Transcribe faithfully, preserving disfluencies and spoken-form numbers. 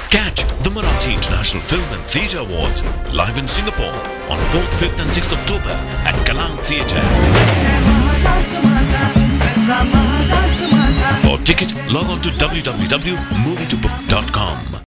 Catch the Marathi International Film and Theatre Awards live in Singapore on fourth, fifth and sixth October at Kalang Theatre. For tickets, log on to w w w dot movie to book dot com.